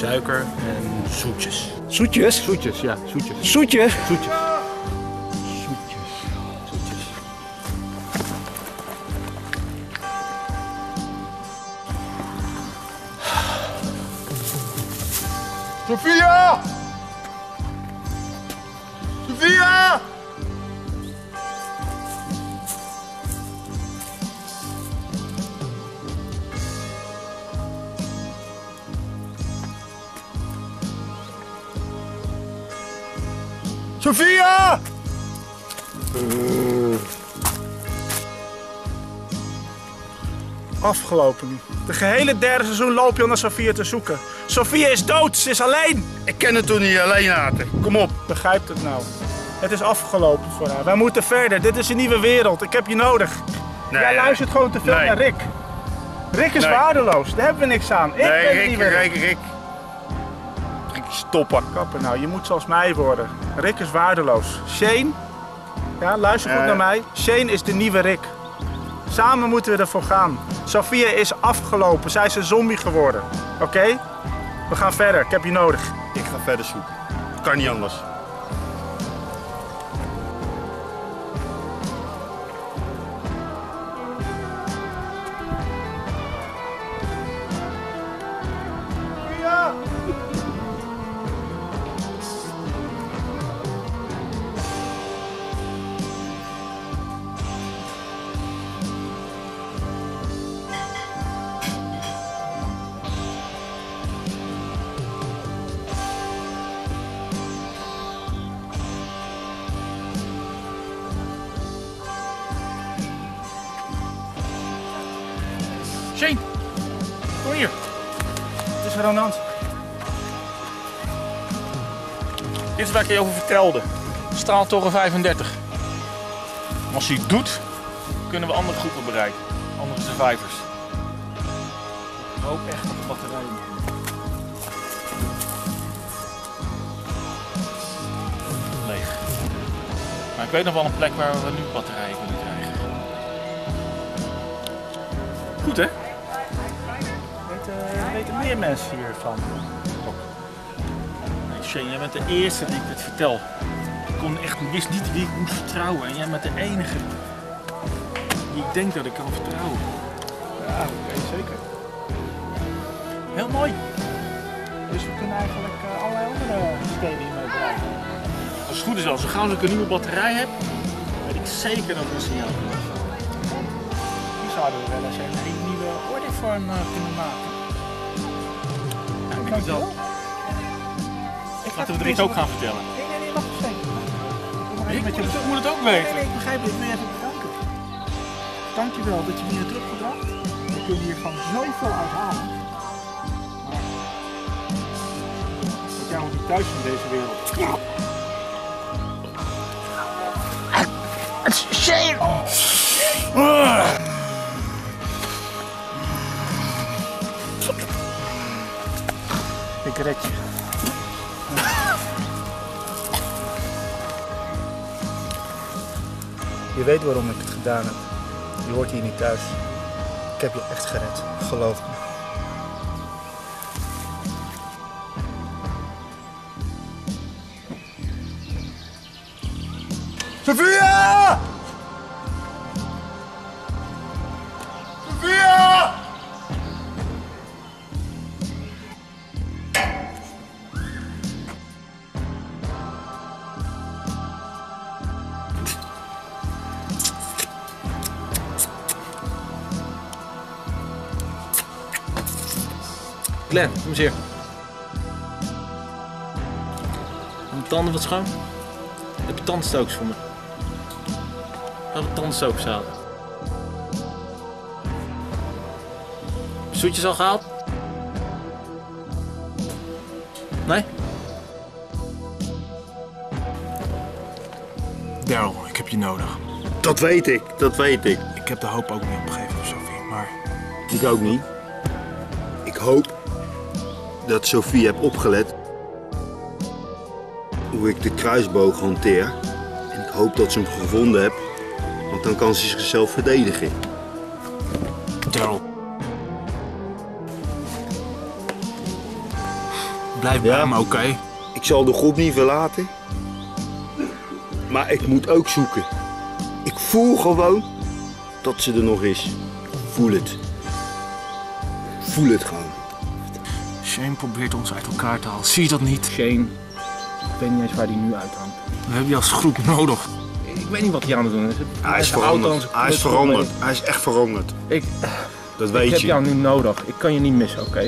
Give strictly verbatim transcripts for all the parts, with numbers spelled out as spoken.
suiker en zoetjes. Zoetjes? Zoetjes, ja, zoetjes. Zoetjes? Zoetjes. Zoetjes. Zoetjes. Sophia! Sophia! Sophia! Uh. Afgelopen nu. De gehele derde seizoen loop je om naar Sophia te zoeken. Sophia is dood, ze is alleen. Ik ken het toen niet alleen laten. Kom op. Begrijpt het nou. Het is afgelopen voor haar. Wij moeten verder. Dit is een nieuwe wereld. Ik heb je nodig. Nee, Jij luistert gewoon te veel nee. naar Rick. Rick is Nee. waardeloos. Daar hebben we niks aan. Ik Nee, ben Rick, die weer. Rick, Rick. Rick, stoppen. Kappen nou, je moet zoals mij worden. Rick is waardeloos. Shane, ja, luister goed Eh. naar mij. Shane is de nieuwe Rick. Samen moeten we ervoor gaan. Sophia is afgelopen. Zij is een zombie geworden. Oké? Okay? We gaan verder. Ik heb je nodig. Ik ga verder zoeken. Kan niet anders. Ja. Shane, kom hier. Het is er aan de hand. Dit is waar ik je over vertelde. Straaltoren vijfendertig. Als hij het doet, kunnen we andere groepen bereiken. Andere survivors. Ik hoop echt dat de batterijen leeg. Maar ik weet nog wel een plek waar we nu batterijen kunnen krijgen. Goed hè? Weten, weten meer mensen hiervan? Nee, Shane, jij bent de eerste die ik dit vertel. Ik kon echt, wist niet wie ik moest vertrouwen. En jij bent de enige die ik denk dat ik kan vertrouwen. Ja, oké, zeker. Heel mooi. Dus we kunnen eigenlijk uh, allerlei andere steden hiermee bereiken. Als het goed is, als we gauw een nieuwe batterij heb, weet ik zeker dat we een signaal kunnen staan. Die zouden we wel eens een hele nieuwe ordevorm uh, kunnen maken. Ja, ik denk het wel. Ik Laten we Rick ook gaan vertellen. Nee, nee, nee, wacht eens even. Rick Met je... moet, het, moet het ook Nee, weten. nee, nee, ik begrijp het. Ik wil je even bedanken. Dank je wel dat je me hier hebt teruggebracht. We kunnen hiervan zoveel uithalen. Maar dat jij ook niet thuis van deze wereld. Ja. Ik red je. Je weet waarom ik het gedaan heb. Je hoort hier niet thuis. Ik heb je echt gered, geloof me. Sophia! Sophia! Glenn, kom eens hier. Mijn tanden wat schoon. Heb je tandenstokers voor me? Ga de tandenstokers halen. Zoetjes al gehaald? Nee? Daryl, ik heb je nodig. Dat weet ik, dat weet ik. Ik heb de hoop ook niet opgegeven op Sophie, maar... Ik ook niet. Ik hoop dat Sophie heeft opgelet hoe ik de kruisboog hanteer. En ik hoop dat ze hem gevonden heeft, want dan kan ze zichzelf verdedigen. Daryl. Blijf bij Ja? me, oké? Okay? Ik zal de groep niet verlaten. Maar ik moet ook zoeken. Ik voel gewoon dat ze er nog is. Voel het. Voel het gewoon. Shane probeert ons uit elkaar te halen. Zie je dat niet? Shane, ik weet niet eens waar hij nu uithangt. We hebben je als groep nodig. Ik weet niet wat hij aan het doen is. Hij is Zijn auto aan veranderd. zijn Hij is knut veranderd. mee. Hij is echt veranderd. Ik, Dat ik weet heb je. jou nu nodig. Ik kan je niet missen, oké? Okay?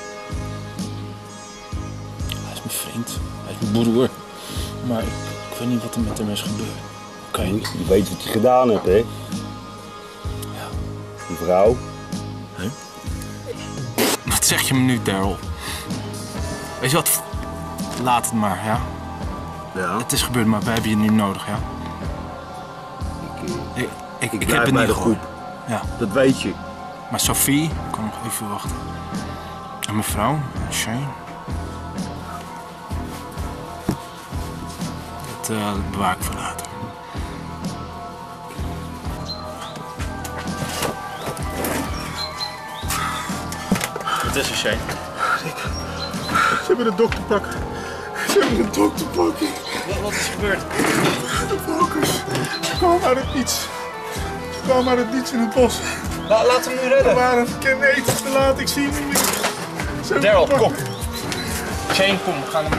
Hij is mijn vriend. Hij is mijn broer. Maar ik, ik weet niet wat er met hem is gebeurd. Oké. Okay. Je weet wat hij gedaan hebt, hè? Ja. Die vrouw. Huh? Wat zeg je me nu, Daryl? Weet je wat? Laat het maar, ja? Ja. Het is gebeurd, maar we hebben je nu nodig, ja? Ik, ik, ik, Ik heb het blijf bij niet de gehoord. groep. Ja. Dat weet je. Maar Sophie kan nog even wachten. En mevrouw, Shane. Dat uh, bewaar ik voor later. Wat is er, Shane? Ze hebben de dokter pakken. Ze hebben de dokter pakken. Wat, wat is gebeurd? De volkers. Ze kwamen uit het niets. Ze kwamen uit het niets in het bos. La, laat hem nu We redden. waren verkeerd. Nee, het is te laat. Ik zie hem niet meer. Ze hebben Daryl, hem kom. pakken. Shane, kom, we gaan hem...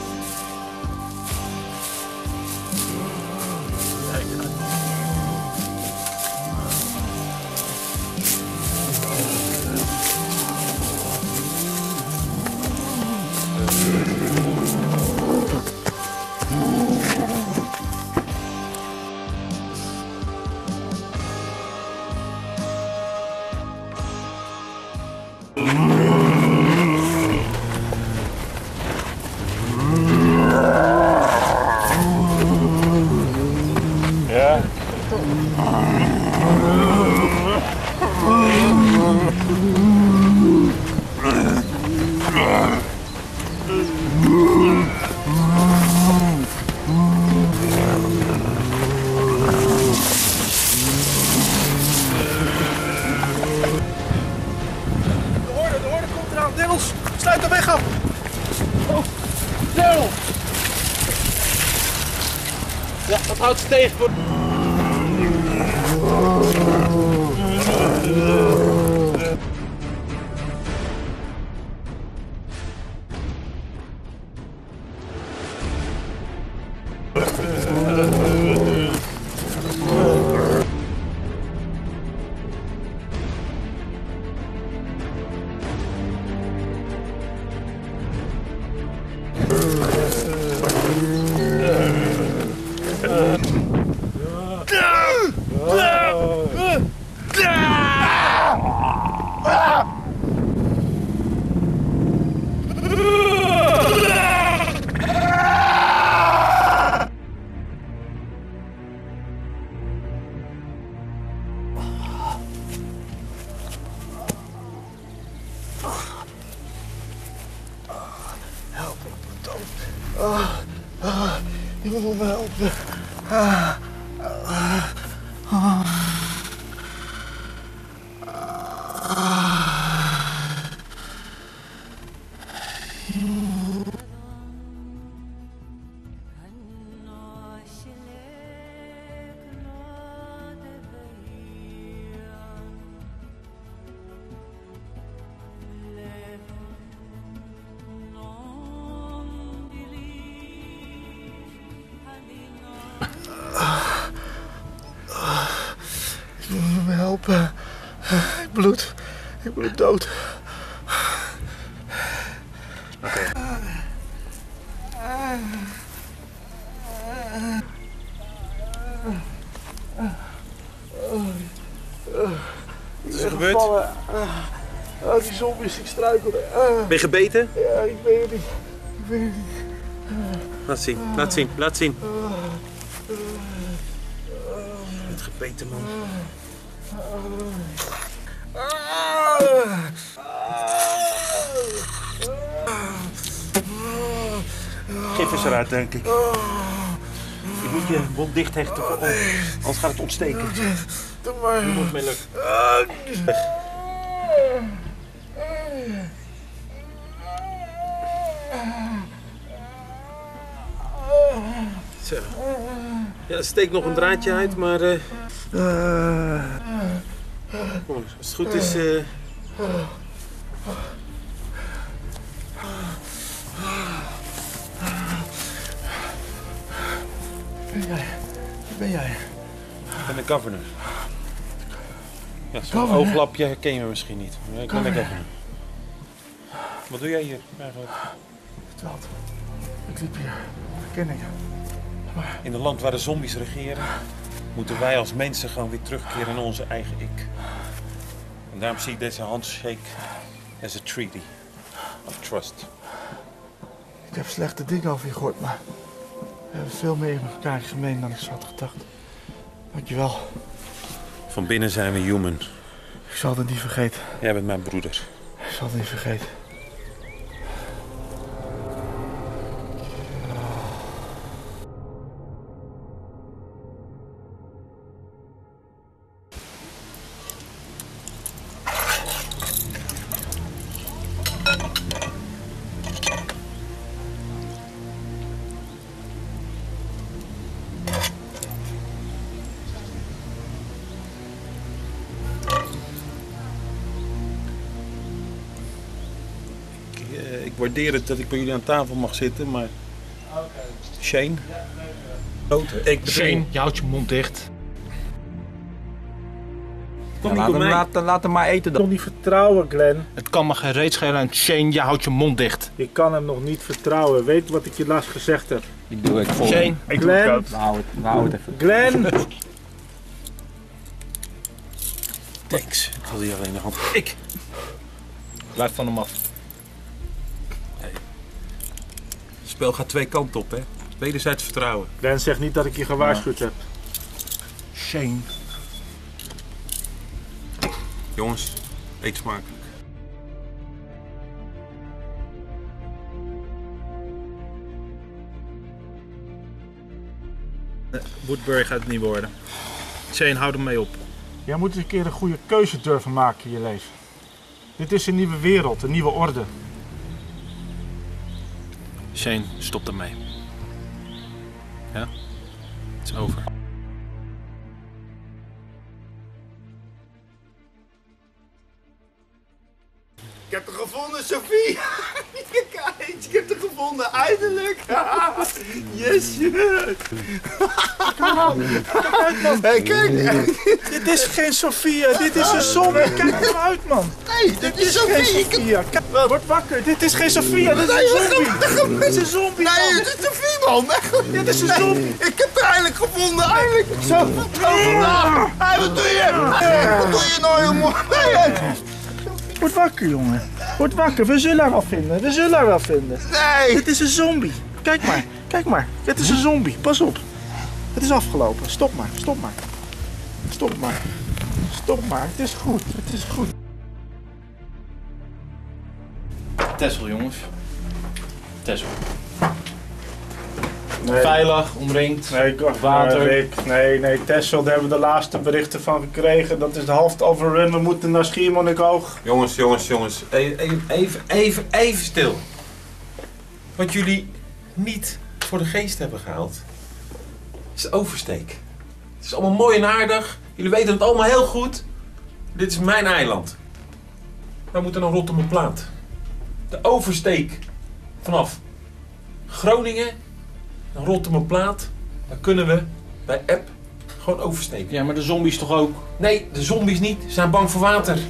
Ja. De orde, de orde komt eraan. Daryls, sluit de weg af. Oh, Daryl! Ja, dat houdt ze tegen. Voor... Je moet me helpen. Je moet me helpen. Ik bloed. Ik bloed dood. Oké. Wat is er gebeurd? Oh, die zombies, ik struikelde. Uh, Ben je gebeten? ja, ik weet het niet. Ik weet het niet. Laat zien, laat zien, laat zien. Met gebeten, man. Gif is eruit, denk ik. Je moet je mond dicht hechten, anders gaat het ontsteken. Doe maar. Je moet mee lukken. Zo. Ja, er steekt nog een draadje uit, maar... Uh... Uh, Kom, als het goed is... Uh... Ben jij? Ben jij? Ik ben de governor. Ja, zo'n ooglapje herken je me misschien niet. Maar ik ben de governor. Wat doe jij hier eigenlijk? Verdwaald. Ik liep hier. Verkenningen. Maar... In een land waar de zombies regeren, moeten wij als mensen gewoon weer terugkeren naar onze eigen ik. En daarom zie ik deze handshake as a treaty of trust. Ik heb slechte dingen over je gehoord, maar we hebben veel meer met elkaar gemeen dan ik zo had gedacht. Dankjewel. Van binnen zijn we human. Ik zal het niet vergeten. Jij bent mijn broeder. Ik zal het niet vergeten. Ik waardeer het dat ik bij jullie aan tafel mag zitten, maar... Shane? Ik Shane, je houdt je mond dicht. Kom Ja, niet laat, door hem, mij. laat, laat hem maar eten dan. Nog niet vertrouwen, Glenn. Het kan me geen reet schelen en Shane, je houdt je mond dicht. Je kan hem nog niet vertrouwen. Weet wat ik je laatst gezegd heb. Die doe ik voor. Shane, Glenn, We houden het, we houden het even. Glenn. Thanks. Ik wil die alleen de hand. ik. Blijf van hem af. Het spel gaat twee kanten op, hè. Wederzijds vertrouwen. Glenn, zeg niet dat ik je gewaarschuwd heb. Shane. Jongens, eet smakelijk. Woodbury gaat het niet worden. Shane, houd hem mee op. Jij moet eens een keer een goede keuze durven maken in je leven. Dit is een nieuwe wereld, een nieuwe orde. Shane, stop ermee. Ja? Het is over. Ik heb het gevonden, Sophie! Kijk, ik heb het gevonden, eindelijk! Yes! Hey, kijk! Dit is geen Sophia, dit is een zombie. Kijk er uit, man. Nee, dit is Sophie! Geen Ik heb... Sophia. Kijk, word wakker. Dit is geen Sophia, dit is een zombie. Dit is een zombie, Nee, man. dit is Sophie, man! Dit is een zombie. Ik heb het eindelijk gevonden, eindelijk! Zo! Oh, hey, wat doe je? Hey, wat doe je nou, jongen? Nee, Word wakker, jongen. Word wakker. We zullen haar wel vinden. We zullen haar wel vinden. nee! Dit is een zombie. Kijk maar. Kijk maar. Het is een zombie. Pas op. Het is afgelopen. Stop maar. Stop maar. Stop maar. Stop maar. Het is goed. Het is goed. Tessel, jongens. Tessel. Nee. Veilig, omringd. Nee, ik wacht Water. maar, Rick. Nee, nee, Texel, daar hebben we de laatste berichten van gekregen. Dat is de helft overrun. We moeten naar Schiermonnikoog. Jongens, jongens, jongens. Even, even, even, even stil. Wat jullie niet voor de geest hebben gehaald, is de oversteek. Het is allemaal mooi en aardig. Jullie weten het allemaal heel goed. Dit is mijn eiland. Wij moeten naar Rottermerplaat. De oversteek vanaf Groningen naar Rottermerplaat. Daar kunnen we bij app gewoon oversteken. Ja, maar de zombies toch ook? Nee, de zombies niet. Ze zijn bang voor water.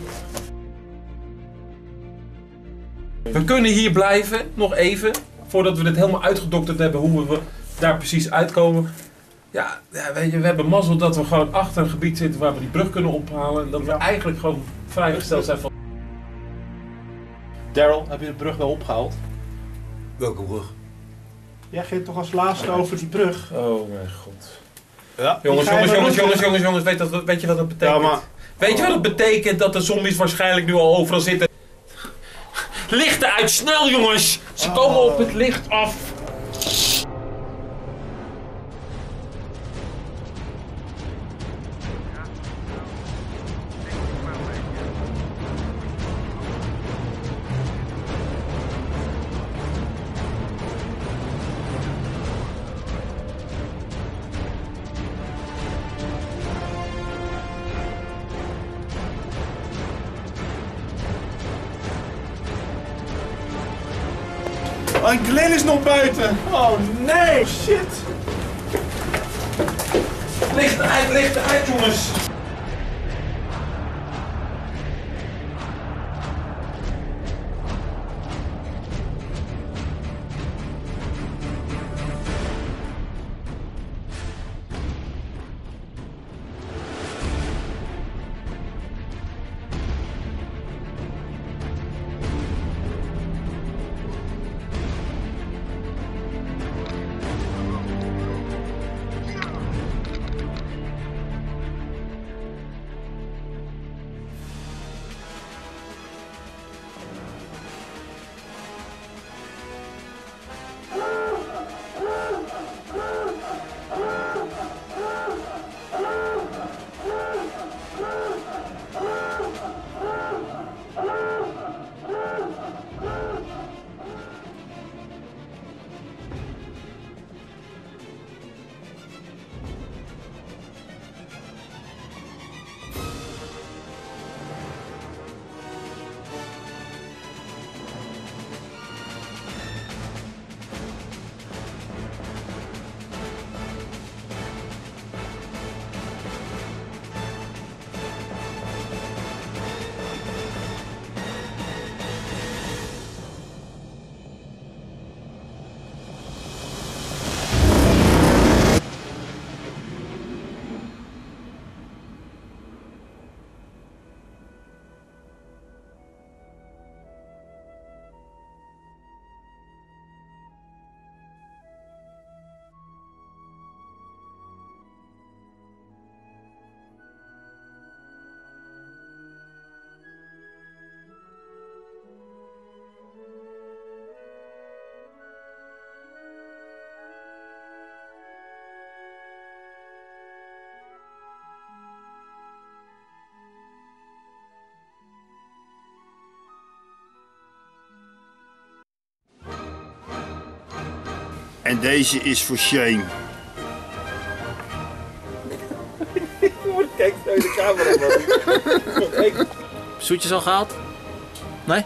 We kunnen hier blijven, nog even, voordat we dit helemaal uitgedokterd hebben hoe we daar precies uitkomen. Ja, ja weet je, we hebben mazzel dat we gewoon achter een gebied zitten waar we die brug kunnen ophalen. En dat we eigenlijk gewoon vrijgesteld zijn van... Daryl, heb je de brug wel opgehaald? Welke brug? Jij ging toch als laatste over die brug? Oh mijn god. Ja. Jongens, jongens, jongens, jongens, jongens, jongens, weet, dat, weet je wat dat betekent? Ja, maar... Weet je wat het betekent dat de zombies waarschijnlijk nu al overal zitten? Lichten uit, snel jongens! Ze komen op het licht af. Oh, en Glenn is nog buiten. Oh nee, shit. Licht uit, licht uit, jongens. En deze is voor Shane. Kijk naar de camera, man. Zoetjes al gehaald? Nee?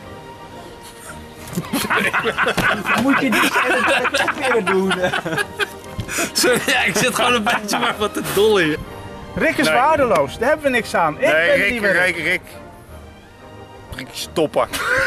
Moet je niet weer doen? Sorry, ja, ik zit gewoon een beetje maar wat te dol hier. Rick is Nee. waardeloos, daar hebben we niks aan. Ik Nee, ben Rick, die weer. Rick, Rick. Rick, stoppen.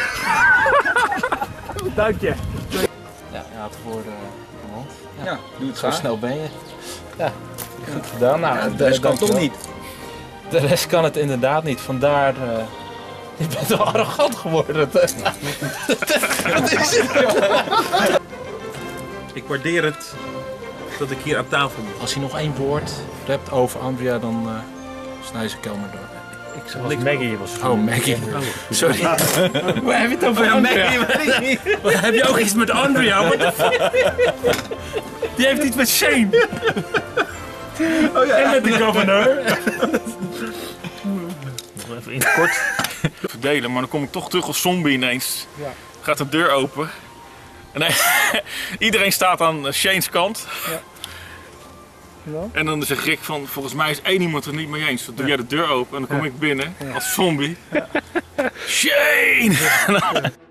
Dank je. Ja, je had voor de mond. Ja, Ja, doe het zo graag. snel ben je. Ja, goed gedaan. Nou, Ja, de rest kan dankjewel. toch niet. De rest kan het inderdaad niet. Vandaar, uh, je bent wel arrogant geworden. Wat is het, joh? Ik waardeer het dat ik hier aan tafel moet. Als je nog één woord hebt over Andrea, dan uh, snij ze Kelmer door. Ik zag niks. Maggie was Oh, Maggie. Sorry. Waar heb je het over Oh ja, Andrea? Maggie, weet ik niet. Wat, heb je ook iets met Andrea? What the fuck? Die heeft iets met Shane. Oh ja, En met de governor. Nog even in het kort verdelen, maar dan kom ik toch terug als zombie ineens. Ja. Gaat de deur open. En hij- iedereen staat aan Shane's kant. Ja. Ja. En dan zegt Rick van, volgens mij is één iemand het niet mee eens. Dan doe jij de deur open en dan kom ik binnen als zombie. Shane!